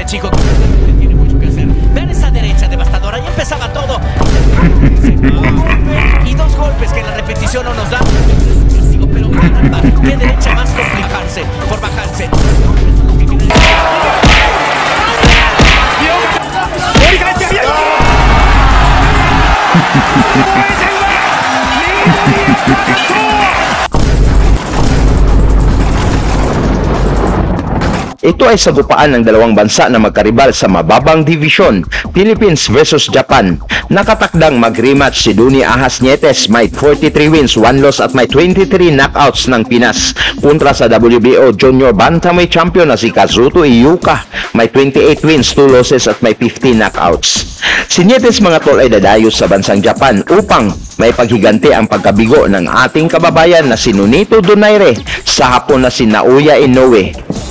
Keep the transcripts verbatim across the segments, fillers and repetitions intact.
chico tiene mucho que hacer. Vean esa derecha devastadora, ya empezaba todo. Y dos golpes que en la repetición no nos dan. Pero caramba, qué derecha más complicarse por bajarse. Ito ay sagupaan ng dalawang bansa na magkaribal sa mababang divisyon, Philippines versus Japan. Nakatakdang mag-rematch si Donnie Ahas Nietes, may forty-three wins, one loss at may twenty-three knockouts ng Pinas kontra sa W B O Junior Bantamweight Champion na si Kazuto Iyuka, may twenty-eight wins, two losses at may fifteen knockouts. Si Nietes mga tol ay dadayo sa bansang Japan upang may paghiganti ang pagkabigo ng ating kababayan na si Nonito Donaire sa hapon na si Naoya Inoue.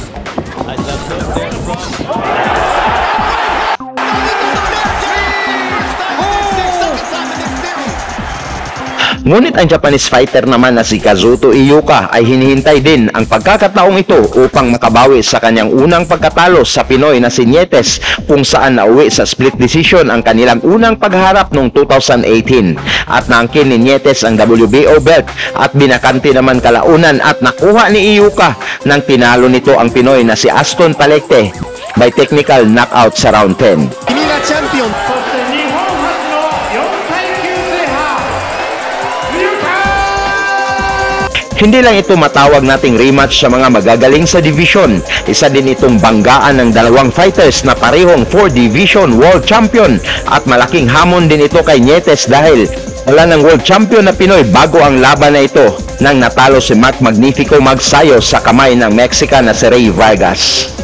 Ngunit ang Japanese fighter naman na si Kazuto Iyuka ay hinihintay din ang pagkakataong ito upang makabawi sa kanyang unang pagkatalo sa Pinoy na si Nietes, kung saan nauwi sa split decision ang kanilang unang pagharap noong two thousand eighteen. At naangkin ni Nietes ang W B O belt at binakante naman kalaunan at nakuha ni Iyuka nang tinalo nito ang Pinoy na si Aston Palecte by technical knockout sa round ten. Kinila champion. Hindi lang ito matawag nating rematch sa mga magagaling sa division. Isa din itong banggaan ng dalawang fighters na parehong four division world champion at malaking hamon din ito kay Nietes dahil wala ng world champion na Pinoy bago ang laban na ito nang natalo si Mark Magnifico Magsayo sa kamay ng Mexican na si Ray Vargas.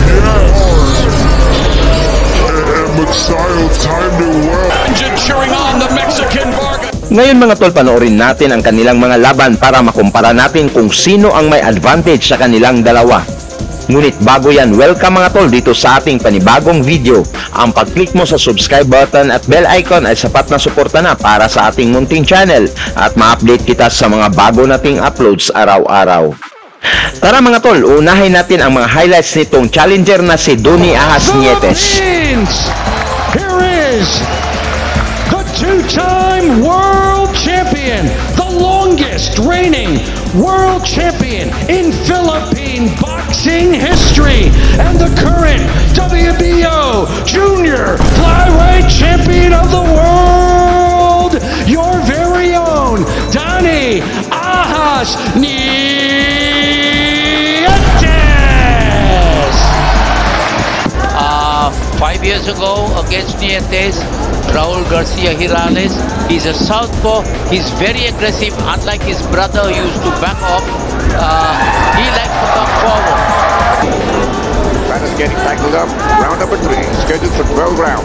Ngayon mga tol, panoorin natin ang kanilang mga laban para makumpara natin kung sino ang may advantage sa kanilang dalawa. Ngunit bago yan, welcome mga tol dito sa ating panibagong video. Ang pag-click mo sa subscribe button at bell icon ay sapat na suporta na para sa ating munting channel at ma-update kita sa mga bago nating uploads araw-araw. Tara mga tol, unahin natin ang mga highlights nitong challenger na si Donnie Ahas Nietes. Here is the two-time world champion, the longest reigning world champion in Philippine boxing history, and the current W B O Junior Flyweight Champion of the world, your very own Donnie Ahas Nietes. Uh, five years ago against Nietes, Raul Garcia Hirales. He's a southpaw. He's very aggressive. Unlike his brother who used to back off, uh, he likes to come forward. That is getting tackled up. Round number three, scheduled for twelve rounds.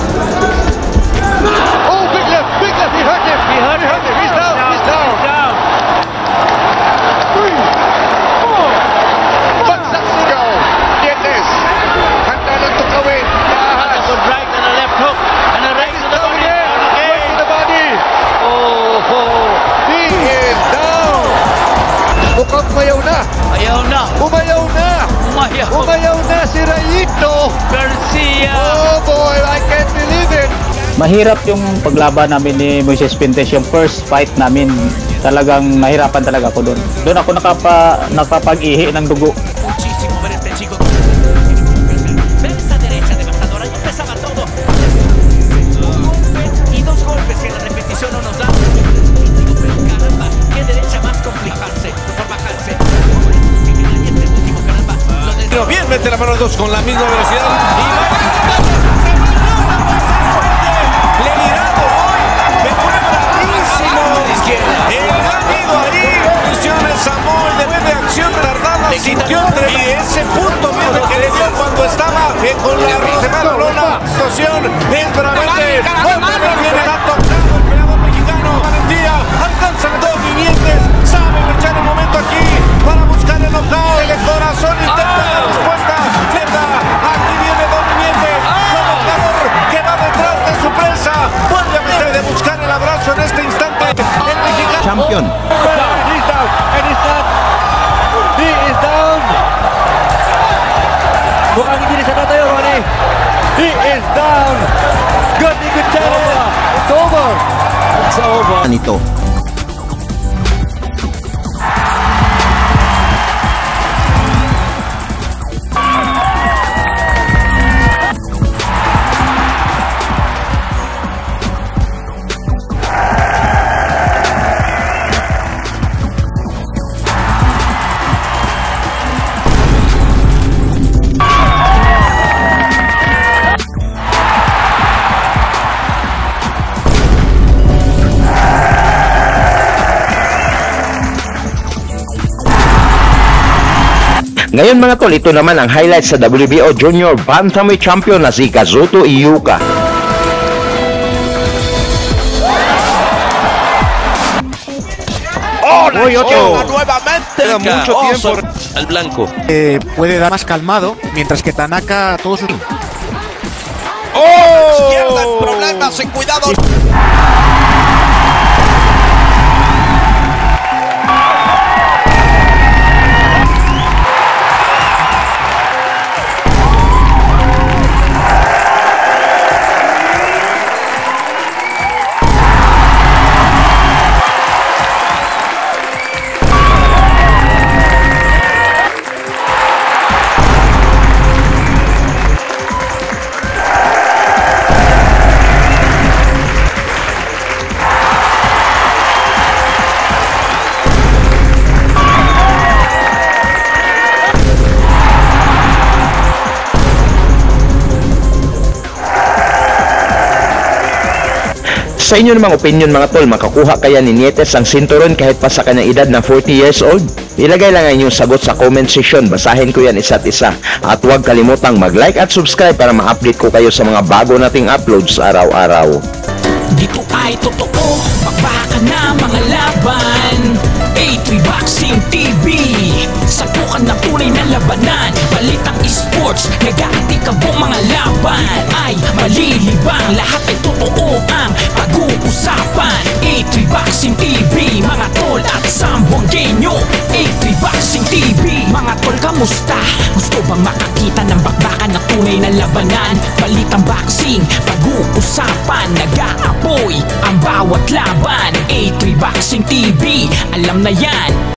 Oh, big left, big left. He hurt him. He hurt him. He's down. He's down. He's down. Three, four, But that's to go. Nietes. Handa lang to gawin. And a good right and a left hook and a right to the body. Right to the body. Oh, oh. He is down. Mukhang umayaw na. Ayaw na. Umayaw na. Umayaw. Umayaw na si Rayito. Garcia. Oh boy, I can't believe it. Mahirap yung paglaban namin ni Moises Pintes, yung first fight namin. Talagang nahirapan talaga ako doon. Doon ako nakapa, nakapag-ihi ng dugo. Muchísimo ver este chico. Ver esa derecha devastadora, ya empezaba todo. Un golpe y dos golpes que en la repetición no nos dan. Pero caramba, qué derecha más complicarse por bajarse. Y este último, caramba, lo del... Bien, mete la mano a dos con la misma velocidad. Y va le mirado hoy, me fue bravísimo. El amigo ahí, funciona Samuel después de acción tardada, sintió entre y ese punto mismo que le dio cuando estaba eh, con la semana lona. Situación es veramente bueno, viene la tocada el peleador mexicano. Valentía, alcanzan dos vivientes, saben echar el momento aquí para buscar el knockout. El corazón intenta la respuesta. Llega, aquí viene Don Viviente, el boxeador que va detrás de su presa. Obviamente de buscar el abrazo en este instante. El mexicano. Champion. He's down, and he's down. He is down. ang hindi sa tatayo, Ronnie. He is down. Good, good challenge. It's over. It's over. Nito. Ngayon mga tol, ito naman ang highlight sa W B O Junior Bantamweight Champion na si Kazuto Iyuka. ¡Oh, la izquierda nuevamente! Queda mucho Oh, tiempo son- al blanco. Eh, puede dar más calmado, mientras que Tanaka todos sus... ¡Oh! Izquierda en problemas, en cuidado. Sa inyo namang opinion mga tol, makakuha kaya ni Nietes ang sinturon kahit pa sa kanyang edad na forty years old? Ilagay lang ang inyong sagot sa comment section, basahin ko yan isa't isa. At huwag kalimutang mag-like at subscribe para ma-update ko kayo sa mga bago nating uploads araw-araw. Dito ay totoo, magbaka na mga laban. A three Boxing T V, sapukan ng tunay na labanan. Balitang esports, nag-aatikabong mga laban. Ay malilibang, lahat ay totoo ang pag-uusapan. A three Boxing T V, mga tol at sambonggenyo. A three Boxing T V, mga tol kamusta? Gusto bang makakita ng bakbakan na tunay na labanan? Balitang boxing, pag-uusapan, nag-aapoy ang bawat laban. A three Boxing T V, alam na yan.